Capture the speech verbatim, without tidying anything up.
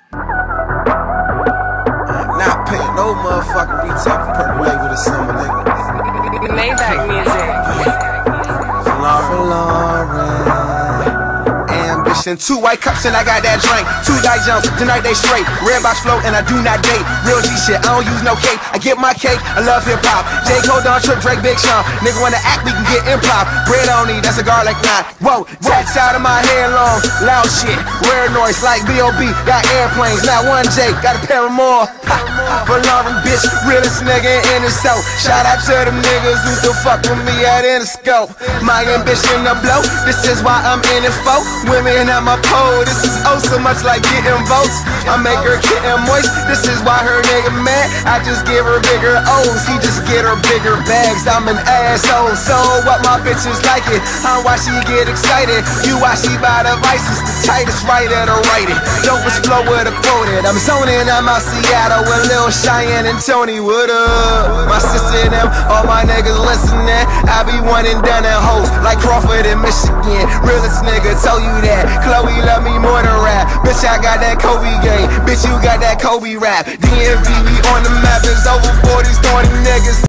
Not paying no motherfucking retail for purple label this summer, nigga. Maybach music. For Lauren. Ambition. Two white cups and I got that drink. Two die jumps, tonight they straight. Red box flow and I do not date. Real G shit, I don't use no cake. I get my cake, I love hip hop. J. Cole, Don Trip, Drake, Big Sean. Nigga wanna act, we can get improv. Bread on me, that's a garlic knot. Whoa, tats out of my hair long. Loud shit, rare noise like B O B Got airplanes, not one J, got a pair of more. For Lauren, bitch, realest nigga in the soul. Shout out to them niggas who still fuck with me at Interscope. My ambition to blow, this is why I'm in it for. Women at my pole, this is oh so much like getting votes. I make her kitten moist, this is why her nigga mad. I just give her bigger O's, he just get her bigger bags. I'm an asshole, so what my bitches like it. I'm why she get excited, you why she buy the vices. The tightest writer to write it, dopest flow with a quoted. I'm zoning, I'm out Seattle with Lil Cheyenne and Tony, what up? My sister and them, all my niggas listening. I be one and done at hoes, like Crawford in Michigan. Realest nigga told you that, Chloe love me more than rap. Bitch, I got that Kobe game, bitch, you got that Kobe rap. D M V, we on the map, it's over forties, twenty niggas.